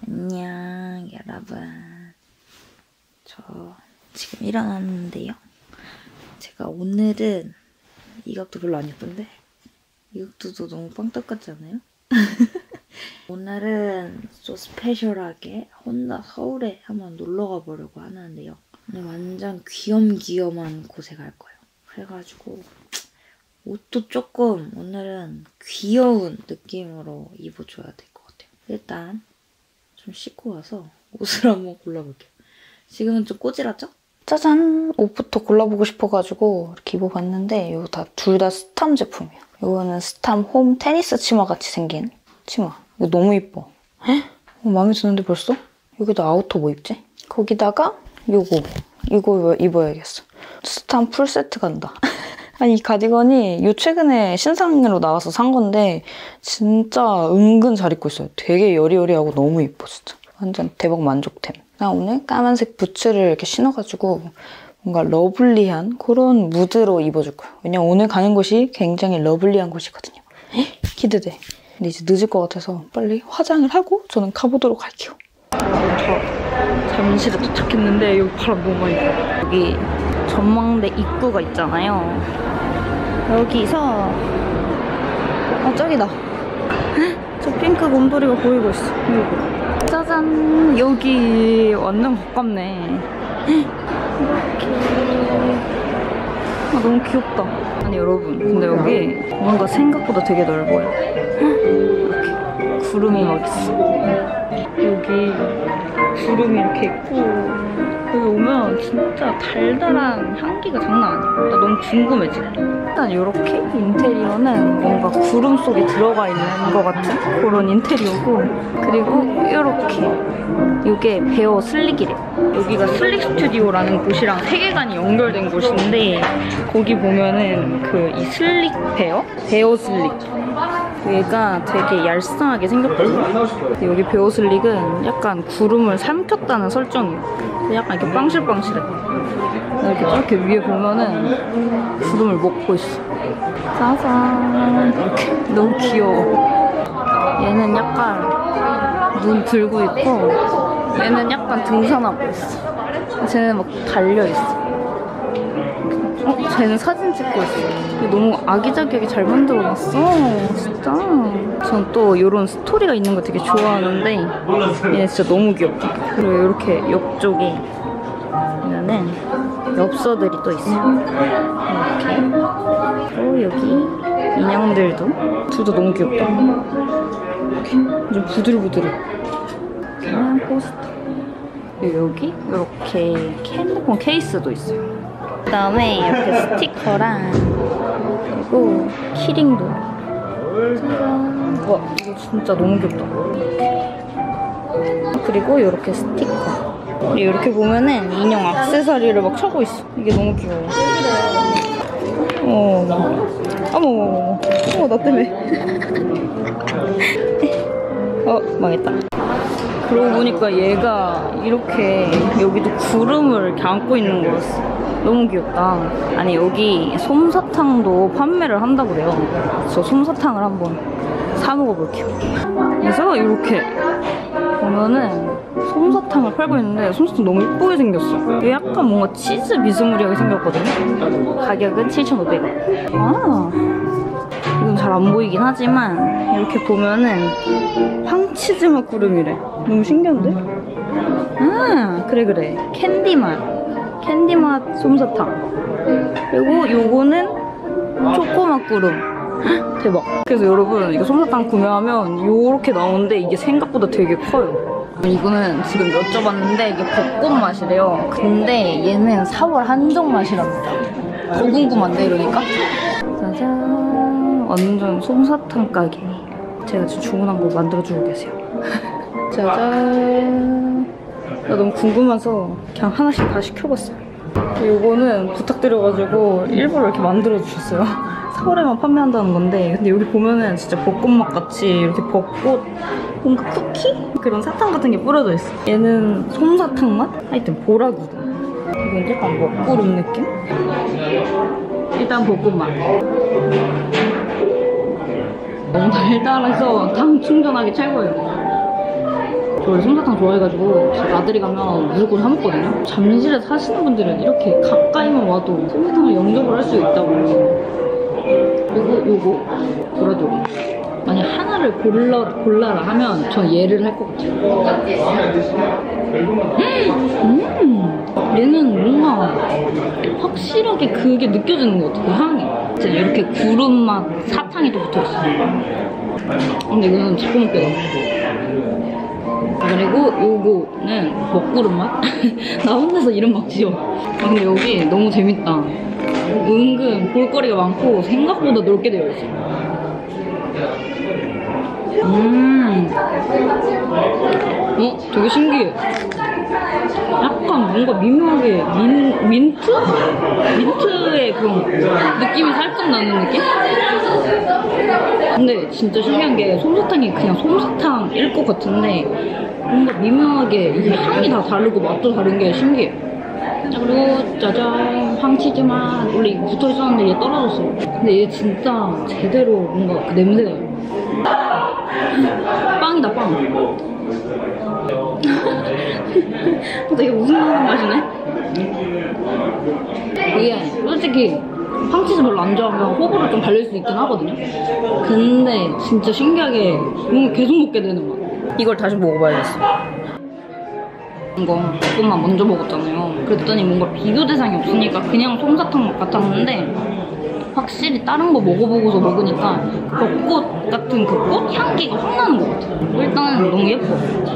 안녕 여러분. 저 지금 일어났는데요. 제가 오늘은 이 각도 별로 안 예쁜데 이 각도도 너무 빵떡 같지 않아요? 오늘은 좀 스페셜하게 혼자 서울에 한번 놀러 가보려고 하는데요. 오늘 완전 귀염귀염한 곳에 갈 거예요. 그래가지고 옷도 조금 오늘은 귀여운 느낌으로 입어줘야 될 것 같아요. 일단 좀 씻고 와서 옷을 한번 골라볼게요. 지금은 좀 꼬질하죠? 짜잔! 옷부터 골라보고 싶어가지고 이렇게 입어봤는데 이거 둘 다 스탐 제품이에요. 이거는 스탐 홈 테니스 치마 같이 생긴 치마. 이거 너무 이뻐. 헉? 마음에 드는데 벌써? 여기다 아우터 뭐 입지? 거기다가 이거 입어야겠어. 스탐 풀세트 간다. 아니 이 가디건이 최근에 신상으로 나와서 산 건데 진짜 은근 잘 입고 있어요. 되게 여리여리하고 너무 이뻐 진짜. 완전 대박 만족템. 나 오늘 까만색 부츠를 이렇게 신어가지고 뭔가 러블리한 그런 무드로 입어줄 거예요. 왜냐면 오늘 가는 곳이 굉장히 러블리한 곳이거든요. 기대돼. 근데 이제 늦을 것 같아서 빨리 화장을 하고 저는 가보도록 할게요. 저 잠실에 도착했는데 여기 바람 너무 많이 불어요. 여기 전망대 입구가 있잖아요. 여기서 저기다. 저 핑크 곰돌이가 보이고 있어. 여기. 짜잔! 여기 완전 가깝네. 이렇게. 너무 귀엽다. 아니 여러분 근데 여기 뭔가 생각보다 되게 넓어요. 이렇게 구름이 막 있어. 여기 구름이 이렇게 있고 여기 오면 진짜 달달한 향기가 장난 아니야. 나 너무 궁금해 지금. 일단 이렇게 인테리어는 뭔가 구름 속에 들어가 있는 것 같은 그런 인테리어고, 그리고 이렇게 이게 베어 슬릭이래요. 여기가 슬릭 스튜디오라는 곳이랑 세계관이 연결된 곳인데 거기 보면은 그 이 슬릭 베어 슬릭 얘가 되게 얄쌍하게 생겼거든요. 여기 베어 슬릭은 약간 구름을 삼켰다는 설정이에요. 약간 이렇게 빵실빵실해. 이렇게 위에 보면은 구름을 먹고 있어. 짜잔. 이렇게 너무 귀여워. 얘는 약간 눈 들고 있고 얘는 약간 등산하고 있어. 쟤는 막 달려있어. 쟤는 사진 찍고 있어. 이거 너무 아기자기하게 잘 만들어놨어. 진짜. 전 또 이런 스토리가 있는 거 되게 좋아하는데 얘는 진짜 너무 귀엽다. 그리고 이렇게 옆쪽에 보면은 엽서들이 또 있어요. 이렇게. 또 여기 인형들도 둘 다 너무 귀엽다. 이렇게 좀 부들부들해. 그냥 포스터. 여기 이렇게 핸드폰 케이스도 있어요. 그 다음에 이렇게 스티커랑 그리고 키링도. 짜잔. 와 이거 진짜 너무 귀엽다. 그리고 이렇게 스티커. 그리고 이렇게 보면은 인형 액세서리를 막 차고 있어. 이게 너무 귀여워. 어머 나 때문에. 망했다. 그러고 보니까 얘가 이렇게 여기도 구름을 이렇게 안고 있는 거였어. 너무 귀엽다. 아니 여기 솜사탕도 판매를 한다고 그래요. 저 솜사탕을 한번 사 먹어볼게요. 그래서 이렇게 보면은 솜사탕을 팔고 있는데 솜사탕 너무 예쁘게 생겼어. 이게 약간 뭔가 치즈 비스무리하게 생겼거든요. 가격은 7,500원. 이건 잘 안 보이긴 하지만 이렇게 보면은 황치즈맛 구름이래. 너무 신기한데? 그래 캔디맛 솜사탕. 그리고 요거는 초코맛 구름. 대박. 그래서 여러분 이거 솜사탕 구매하면 요렇게 나오는데 이게 생각보다 되게 커요. 이거는 지금 여쭤봤는데 이게 벚꽃 맛이래요. 근데 얘는 4월 한정 맛이랍니다. 더 궁금한데 이러니까. 짜잔. 완전 솜사탕 가게. 제가 지금 주문한 거 만들어주고 계세요. 짜잔. 나 너무 궁금해서 그냥 하나씩 다 시켜봤어요. 이거는 부탁드려가지고 일부러 이렇게 만들어주셨어요. 서울에만 판매한다는 건데 근데 여기 보면은 진짜 벚꽃맛 같이 이렇게 벚꽃 뭔가 쿠키? 그런 사탕 같은 게 뿌려져 있어. 얘는 솜사탕 맛? 하여튼 보라구름. 이건 약간 먹구름 느낌? 일단 벚꽃맛. 너무 달달해서 당 충전하기 최고예요. 저 원래 솜사탕 좋아해가지고 나들이 가면 무조건 사 먹거든요. 잠실에 사시는 분들은 이렇게 가까이만 와도 솜사탕을 영접을 할 수 있다고. 그리고 요거 보라조개. 만약 하나를 골라라 하면 전 얘를 할 것 같아요. 얘는 뭔가 확실하게 그게 느껴지는 것 같아요. 그 향이. 진짜 이렇게 구름 맛 사탕이 또 붙어있어요. 근데 이거는 자꾸 먹게 돼. 그리고 요거는 먹구름 맛? 나 혼자서 이름 막 지어. 근데 여기 너무 재밌다. 은근 볼거리가 많고 생각보다 넓게 되어 있어. 되게 신기해. 약간 뭔가 미묘하게 민트? 민트의 그런 느낌이 살짝 나는 느낌? 근데 진짜 신기한 게 솜사탕이 그냥 솜사탕일 것 같은데 뭔가 미묘하게 이 향이 다 다르고 맛도 다른 게 신기해. 그리고 짜잔, 황치즈 맛. 원래 이거 붙어 있었는데 얘 떨어졌어. 근데 얘 진짜 제대로 뭔가 그 냄새가 빵이다, 빵. 되게 무슨 맛이네? 이게 솔직히 황치즈 별로 안 좋아하면 호불호 좀 갈릴 수 있긴 하거든요? 근데 진짜 신기하게 뭔가 계속 먹게 되는 맛. 이걸 다시 먹어봐야겠어. 이거 벚꽃만 먼저 먹었잖아요. 그랬더니 뭔가 비교 대상이 없으니까 그냥 솜사탕 맛 같았는데 확실히 다른 거 먹어보고서 먹으니까 벚꽃 같은 그 꽃 향기가 확 나는 것 같아요. 일단 너무 예뻐.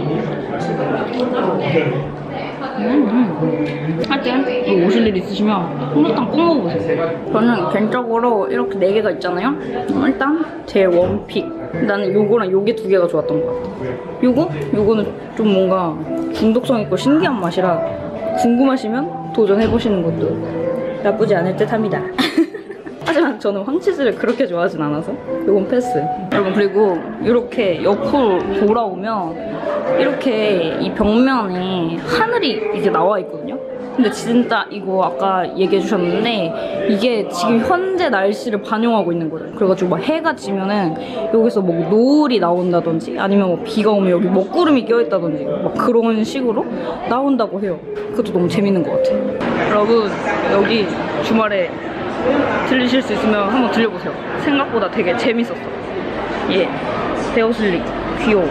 하여튼 이거 오실 일 있으시면 솜사탕 꼭 먹어보세요. 저는 개인적으로 이렇게 4개가 있잖아요. 일단 제 원픽. 나는 요거랑 요게 2개가 좋았던 것 같아요. 요거는 좀 뭔가 중독성 있고 신기한 맛이라 궁금하시면 도전해보시는 것도 나쁘지 않을 듯 합니다. 하지만 저는 황치즈를 그렇게 좋아하진 않아서 요건 패스. 여러분, 그리고 이렇게 옆으로 돌아오면 이렇게 이 벽면에 하늘이 이제 나와 있거든요. 근데 진짜 이거 아까 얘기해 주셨는데 이게 지금 현재 날씨를 반영하고 있는 거예요. 그래가지고 막 해가 지면은 여기서 뭐 노을이 나온다든지 아니면 뭐 비가 오면 여기 먹구름이 껴있다든지 막 그런 식으로 나온다고 해요. 그것도 너무 재밌는 것 같아요. 여러분, 여기 주말에 들리실 수 있으면 한번 들려보세요. 생각보다 되게 재밌었어. 예, 베어슬릭 귀여워.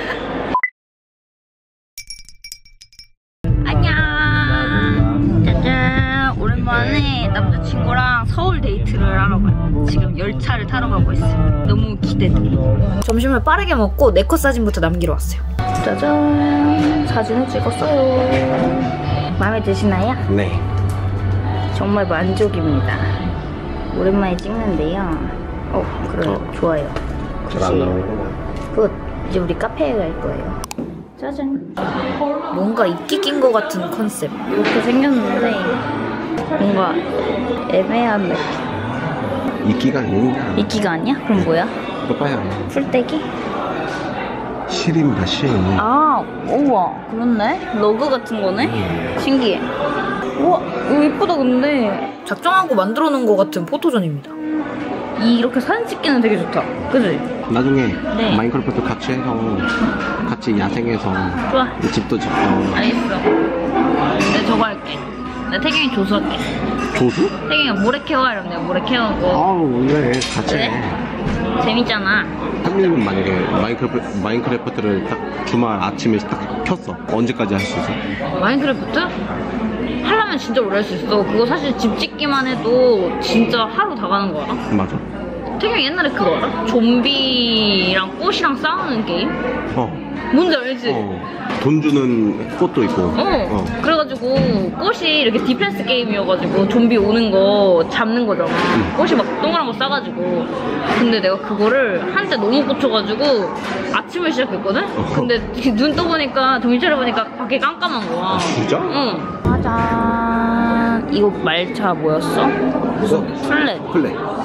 안녕. 짜잔, 오랜만에 남자친구랑 서울 데이트를 하러 가요. 지금 열차를 타러 가고 있어요. 너무 기대돼. 점심을 빠르게 먹고 네컷 사진부터 남기러 왔어요. 짜잔, 사진을 찍었어요. 마음에 드시나요? 네. 정말 만족입니다. 오랜만에 찍는데요. 그래요. 좋아요. 잘 안 나오는구나. 굿. 이제 우리 카페에 갈 거예요. 짜잔. 뭔가 이끼 낀 것 같은 컨셉. 이렇게 생겼는데 뭔가 애매한 느낌. 이끼가 아닙니다. 이끼가 아니야? 그럼 뭐야? 빠빠야. 풀떼기? 실입니다, 실. 아, 우와. 그렇네. 러그 같은 거네. 신기해. 우와, 이거 예쁘다. 근데 작정하고 만들어 놓은 것 같은 포토존입니다. 이렇게 사진 찍기는 되게 좋다. 그치? 나중에 네. 마인크래프트 같이 해서 같이 야생에서 좋아. 집도 짓고. 알겠어. 내가 저거 할게. 내가 태경이 조수할게. 조수? 태경이가 모래 캐와 이러면 내가 모래 캐오고. 아우, 그래. 같이 그래? 해. 재밌잖아. 형님은 만약에 마인크래프트를 딱 주말 아침에 딱 켰어. 언제까지 할 수 있어? 마인크래프트? 하려면 진짜 오래 할 수 있어. 그거 사실 집 짓기만 해도 진짜 하루 다 가는 거 알아? 맞아. 태경이 옛날에 그거 알아? 좀비랑 꽃이랑 싸우는 게임? 뭔지 알지? 돈 주는 꽃도 있고. 그래가지고 꽃이 이렇게 디펜스 게임이어가지고 좀비 오는 거 잡는 거잖아. 꽃이 막 동그란 거 싸가지고. 근데 내가 그거를 한때 너무 꽂혀가지고 아침에 시작했거든? 근데 눈 떠보니까 정신 차려보니까 밖에 깜깜한 거야. 진짜? 응. 짜잔. 이거 말차 뭐였어? 플랫.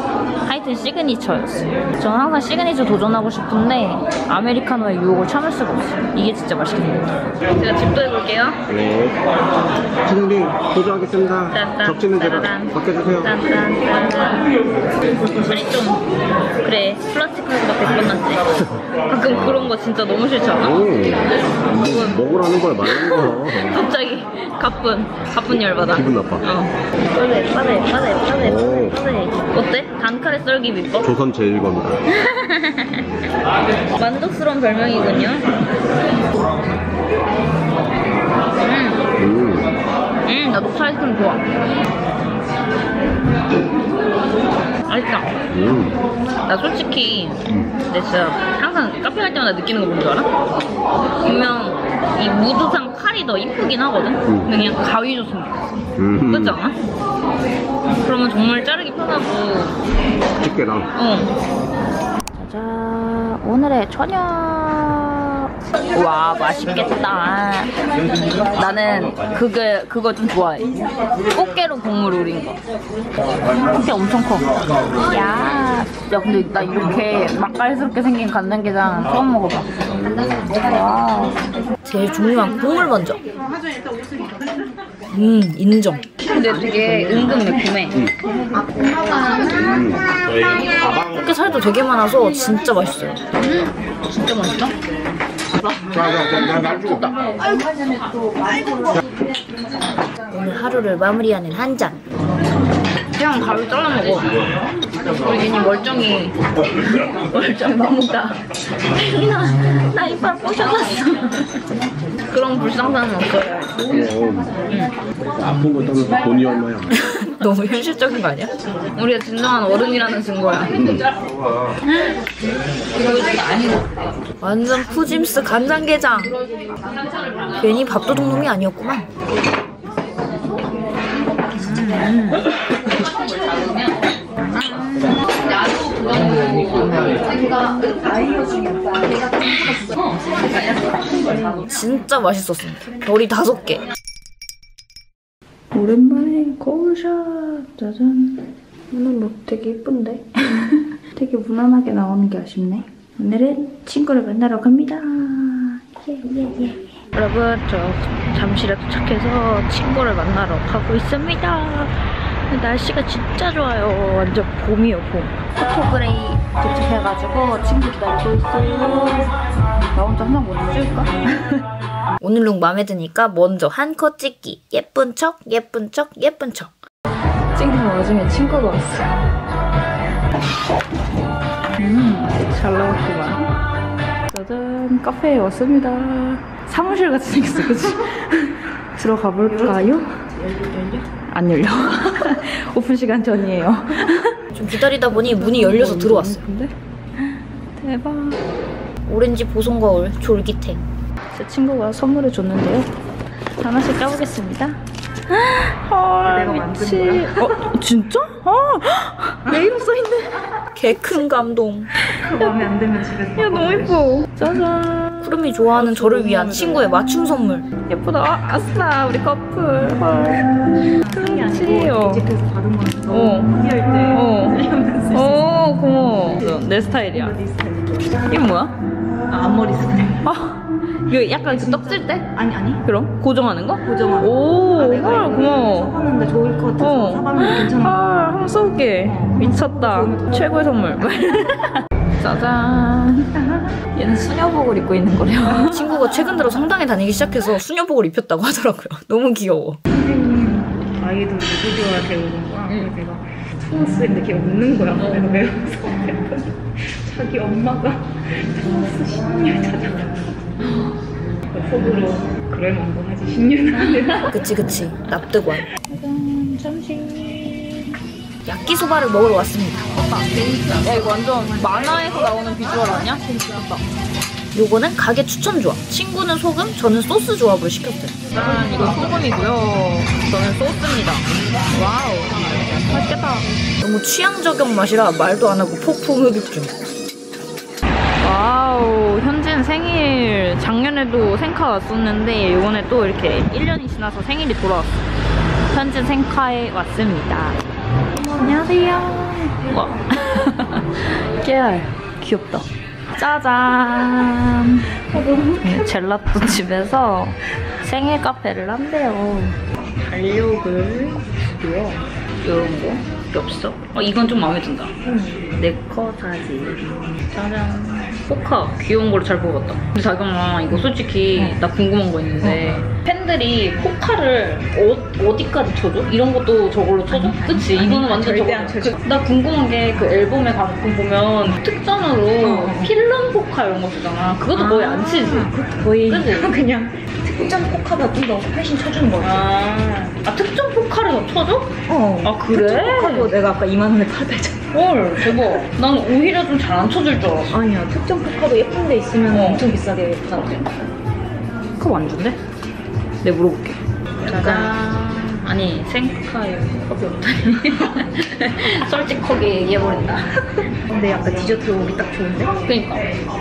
하여튼 시그니처였어요. 저는 항상 시그니처 도전하고 싶은데 아메리카노의 유혹을 참을 수가 없어요. 이게 진짜 맛있게 생겼어요. 제가 집도 해볼게요. 네. 사장님 도전하겠습니다. 딴딴, 접시는 제가 따라란. 바꿔주세요. 아니 좀 그래 플라스틱 카드가 100번 낫지. 가끔 그런 거 진짜 너무 싫지 않아? 오, 먹으라는 거야 말하는 거. 갑자기 가쁜 열받아. 기분 나빠. 빠네. 오. 어때? 단칼에 썰기 비법? 조선 제일 겁니다. 만족스러운 별명이군요. 나 녹차 아이스크림 좋아. 맛있다. 나 솔직히 내 진짜 항상 카페 갈 때마다 느끼는 거 뭔지 알아? 분명 이 무드상 칼이 더 이쁘긴 하거든? 근데 그냥 가위 줬으면 좋겠어. 그렇지 않아? 그러면 정말 자르기 편하고. 집게랑. 짜잔, 오늘의 저녁. 와, 맛있겠다. 나는 그거 좀 좋아해. 꽃게로 국물 우린 거. 꽃게 엄청 커. 야, 근데 나 이렇게 맛깔스럽게 생긴 간장게장 처음 먹어봐. 와. 제일 중요한 국물 먼저. 인정. 근데 되게 은근 매콤해. 꽃게 살도 되게 많아서 진짜 맛있어요. 진짜 맛있다. 오늘 하루를 마무리하는 한 잔. 그냥 가루 잘라 먹어. 우리 괜히 멀쩡히 먹다. 나 이빨 부셔졌어. 그런 불상사는 없어요. 아픈 거 떠나서 돈이 얼마야? 너무 현실적인 거 아니야? 우리가 진정한 어른이라는 증거야. 완전 푸짐스 간장게장. 괜히 밥도둑 놈이 아니었구만. 진짜 맛있었습니다. 별이 5개. 오랜만에 거울샷. 짜잔. 오늘 룩 되게 예쁜데? 되게 무난하게 나오는 게 아쉽네. 오늘은 친구를 만나러 갑니다. 예. 여러분, 저 잠실에 도착해서 친구를 만나러 가고 있습니다. 날씨가 진짜 좋아요. 완전 봄이요, 봄. 포토그레이 도착해가지고 친구 기다리고 있어요. 나 혼자 하나 먼저 찍을까? 오늘 룩 마음에 드니까 먼저 한 컷 찍기. 예쁜 척. 찍는 와중에 친구가 왔어. 잘 나왔구만. 짜잔, 카페에 왔습니다. 사무실 같이 생겼어, 그치? 들어가 볼까요? 안 열려. 오픈 시간 전이에요. 좀 기다리다 보니 문이 열려서 들어왔어요. 대박. 오렌지 보송 거울 졸깃해. 제 친구가 선물을 줬는데요. 하나씩 까보겠습니다. 헐, 미치. 진짜? 내 이름 써있네. 개 큰 감동. 마음에 안 들면 집에서. 야, 너무 예뻐. 짜잔. 푸름이 좋아하는 저를 위한 친구의 맞춤 선물. 예쁘다. 아싸, 우리 커플. 헐. 그렇지. 집에서 받은 거는 피할 때. 고마워. 내 스타일이야. 네 스타일. 이건 뭐야? 앞머리 스프레이. 이거 약간 그 떡질 때? 아니. 그럼? 고정하는 거? 고정하는 오, 내가 헐, 고마워. 써봤는데 좋을 것 같아서 사봤는데 괜찮아. 한번 써볼게. 미쳤다. 최고의 선물. 짜잔. 얘는 수녀복을 입고 있는 거래요. 친구가 최근 들어 성당에 다니기 시작해서 수녀복을 입혔다고 하더라고요. 너무 귀여워. 선생님 아이돌 뮤직비디오가 배우는 거야. 그래서 제가 토마스 했는데 걔가 웃는 거야. 내가 왜 웃어? 자기 엄마가 토마스 신유를 찾아가고 속으로 그래 한번 하지 신유는 안 해. 그치. 납득완. 잠시 야끼소바를 먹으러 왔습니다. 야, 이거 완전 만화에서 나오는 비주얼 아니야? 괜찮다. 요거는 가게 추천 조합. 친구는 소금, 저는 소스 조합으로 시켰어요. 짠, 이건 소금이고요. 저는 소스입니다. 와우, 맛있겠다. 너무 취향 저격 맛이라 말도 안 하고 폭풍 흡입 중. 와우, 현진 생일. 작년에도 생카 왔었는데 이번에 또 이렇게 1년이 지나서 생일이 돌아왔어요. 현진 생카에 왔습니다. 안녕하세요. 와. 깨알. 귀엽다. 짜잔. 젤라또 집에서 생일 카페를 한대요. 달력을 주고요. 이런 거. 없어? 이건 좀 마음에 든다. 네커 사진. 짜잔. 포카 귀여운 거를 잘 뽑았다. 근데 자경아 이거 솔직히 나 궁금한 거 있는데 팬들이 포카를 어디까지 쳐줘? 이런 것도 저걸로 쳐줘? 그치? 이거는 완전 저거. 나 궁금한 게 그 앨범에 가끔 보면 특전으로 필름 포카 이런 거 쓰잖아. 그것도 거의 안 치지? 그것도 거의 그치? 그냥 특전 포카가 좀 더 훨씬 쳐주는 거지. 아 특전 포카를 더 쳐줘? 아 그래? 특전 포카도 내가 아까 2만 원에 팔았잖아. 헐 대박. 난 오히려 좀 잘 안 쳐줄 줄 알았어. 아니야, 특전 포카도 예쁜 데 있으면 엄청 비싸게 사지. 그거 안 준대? 내가 물어볼게. 짜잔. 아니 생카에 컵이 없다니. 솔직하게 얘기해버린다. 근데 약간 디저트 오기 딱 좋은데? 그니까.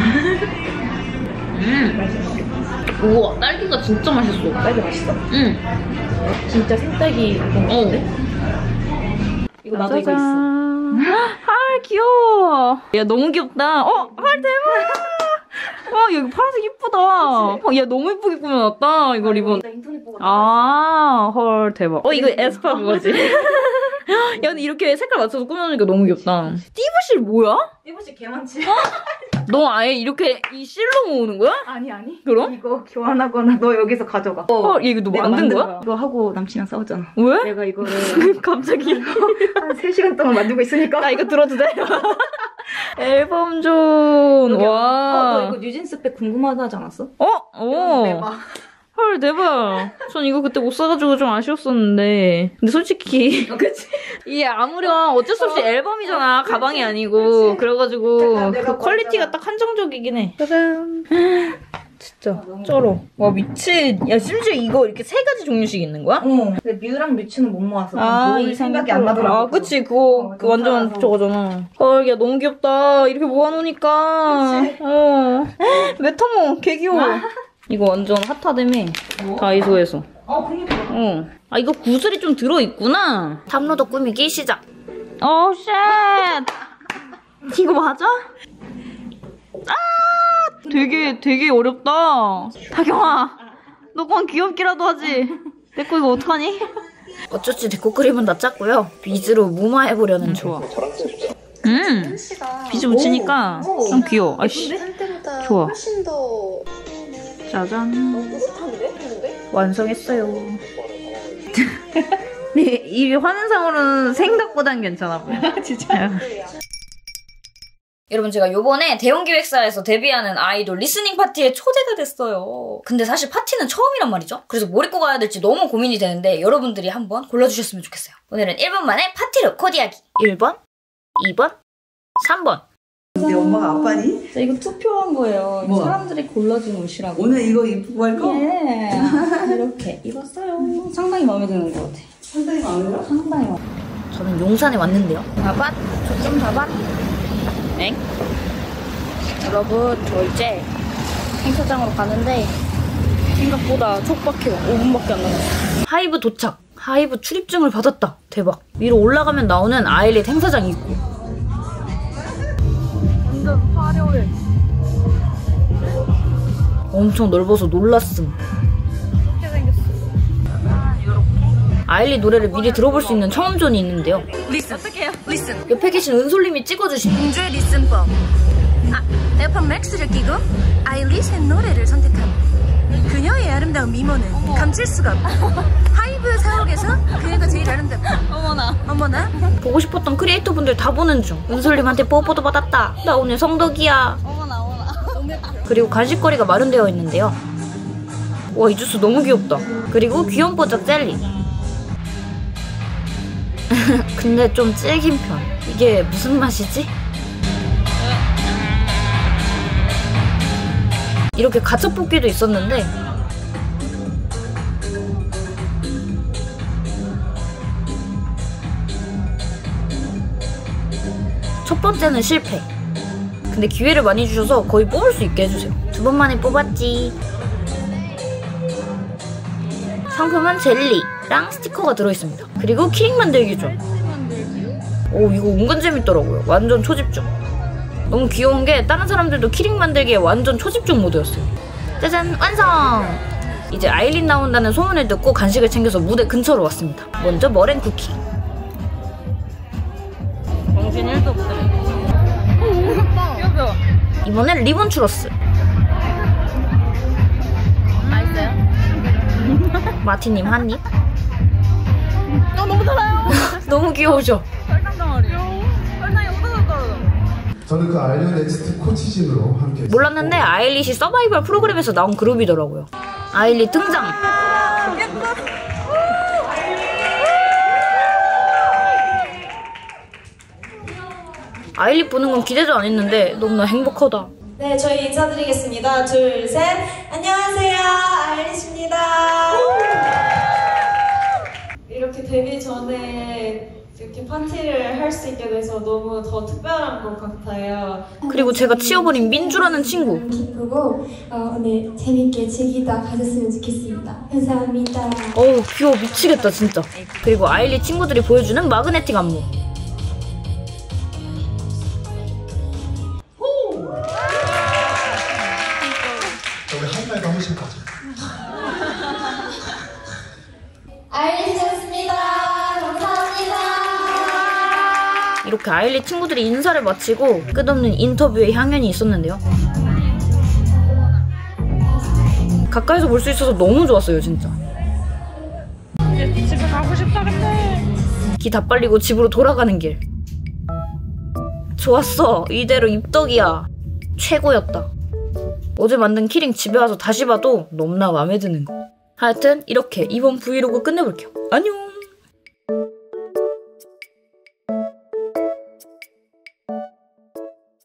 우와 딸기가 진짜 맛있어. 딸기 맛있어? 응. 진짜 생딸기 그런 거 같은데? 이거 나도 이거 있어. 헐 귀여워. 야 너무 귀엽다. 헐 대박. 와 여기 파란색 이쁘다. 야 너무 이쁘게 꾸며놨다 이거 리본. 나 인터넷 보고 헐 대박. 이거 에스파 그거지. 야 근데 이렇게 색깔 맞춰서 꾸며놓으니까 너무 귀엽다. 띠부실 뭐야? 띠부실 개 많지? 너 아예 이렇게 이 실로 모으는 거야? 아니 그럼? 이거 교환하거나 너 여기서 가져가. 헐 이거 너 내가 만든 거야? 이거 하고 남친이랑 싸웠잖아. 왜? 내가 이거를 갑자기 한 3시간 동안 만들고 있으니까. 나 이거 들어도 돼? 앨범 존. 와. 너 이거 뉴진스백 궁금하다 하지 않았어? 오. 대박. 헐 대박. 전 이거 그때 못 사가지고 좀 아쉬웠었는데. 근데 솔직히 그치? 이게 아무렴 어쩔 수 없이 앨범이잖아. 가방이 아니고. 그래가지고 그 퀄리티가 딱 한정적이긴 해. 짜잔. 진짜 쩔어. 와 미친. 야 심지어 이거 이렇게 3가지 종류씩 있는 거야? 근데 뮤랑 뮤츠는 못 모았어. 뭘 생각이 안 나더라고. 아 그치 그거 그 완전 따라서. 저거잖아. 헐 야 너무 귀엽다. 이렇게 모아놓으니까. 메타모 개 귀여워. 이거 완전 핫하다며. 다이소에서. 그니까. 아 이거 구슬이 좀 들어있구나. 탐로도 꾸미기 시작. 쉣. 이거 맞아? 되게 어렵다. 다경아, 너 그만 귀엽기라도 하지. 내 거 이거 어떡하니? 어쩌지 데코 그림은 다 짰고요. 비즈로 무마해보려는 좋아. 비즈 붙이니까 좀 귀여워. 아이씨. 좋아. 훨씬 더 짜잔. 뿌듯한데? 완성했어요. 네, 이 화면상으로는 생각보단 괜찮아 보여. 진짜. 여러분 제가 요번에 대형기획사에서 데뷔하는 아이돌 리스닝 파티에 초대가 됐어요. 근데 사실 파티는 처음이란 말이죠. 그래서 뭘 입고 가야 될지 너무 고민이 되는데 여러분들이 한번 골라주셨으면 좋겠어요. 오늘은 1분 만에 파티룩 코디하기. 1번, 2번, 3번. 네 엄마가 아빠니? 자, 이거 투표한 거예요. 뭐? 사람들이 골라준 옷이라고. 오늘 이거 입고 갈 거? 예. 이렇게 입었어요. 상당히 마음에 드는 것 같아. 상당히 마음에 들어? 상당히 마음에 들어. 저는 용산에 왔는데요. 봐봐. 저 좀 봐봐. 엥? 여러분 저 이제 행사장으로 가는데 생각보다 촉박해요. 5분밖에 안 남았어요. 하이브 도착. 하이브 출입증을 받았다. 대박. 위로 올라가면 나오는 아일릿 행사장 입구. 완전 화려해. 엄청 넓어서 놀랐음. 이렇게 생겼어. 이렇게. 아일릿 노래를 미리 들어볼 수 있는 청음존이 있는데요. 리슨. 어떻게 해요? 리슨. 옆에 계신 은솔님이 찍어주신 공주의 리슨법. 에어팟 맥스를 끼고 아일릿의 노래를 선택함. 그녀의 아름다운 미모는 감출 수가 없고 하이브 사옥에서 그녀가 제일 아름답다. 어머나. 보고 싶었던 크리에이터분들 다 보는 중. 은솔님한테 뽀뽀도 받았다. 나 오늘 성덕이야. 그리고 간식거리가 마련되어 있는데요. 와, 이 주스 너무 귀엽다. 그리고 귀염뽀짝 젤리. 근데 좀 질긴 편. 이게 무슨 맛이지? 이렇게 가차뽑기도 있었는데 첫 번째는 실패. 근데 기회를 많이 주셔서 거의 뽑을 수 있게 해주세요. 2번 만에 뽑았지. 상품은 젤리랑 스티커가 들어있습니다. 그리고 키링 만들기 좀. 오 이거 은근 재밌더라고요. 완전 초집중. 너무 귀여운 게 다른 사람들도 키링 만들기에 완전 초집중 모드였어요. 짜잔 완성! 이제 아일린 나온다는 소문을 듣고 간식을 챙겨서 무대 근처로 왔습니다. 먼저 머랭 쿠키. 정신 1도 없더래. 오 귀엽다. 귀여워. 이번엔 리본 추러스. 맛있어요? 마티님 한 입. 너무 달아요. 너무 귀여우죠? 설탕 덩어리. 설탕이 오도독 떨어져. 저는 그 알리오 넥스트 코치진으로 함께 몰랐는데 아일릿이 서바이벌 프로그램에서 나온 그룹이더라고요. 아일릿 등장! 아일릿 보는 건 기대도 안 했는데 너무나 행복하다. 네, 저희 인사드리겠습니다. 둘, 셋. 안녕하세요. 아일릿입니다. 이렇게 데뷔 전에 이렇게 파티를 할 수 있게 돼서 너무 더 특별한 것 같아요. 그리고 제가 치워버린 민주라는 친구. 기쁘고 오늘 재밌게 즐기다 가셨으면 좋겠습니다. 감사합니다. 어우 귀여워 미치겠다 진짜. 그리고 아일릿 친구들이 보여주는 마그네틱 안무. 우리 한마디도 한 번씩 가자. 아일릿이었습니다. 감사합니다. 이렇게 아일릿 친구들이 인사를 마치고 끝없는 인터뷰에 향연이 있었는데요. 가까이서 볼 수 있어서 너무 좋았어요 진짜. 집에 가고 싶다 근데. 기 다 빨리고 집으로 돌아가는 길. 좋았어. 이대로 입덕이야. 최고였다. 어제 만든 키링 집에 와서 다시 봐도 너무나 마음에 드는 거. 하여튼 이렇게 이번 브이로그 끝내볼게요. 안녕.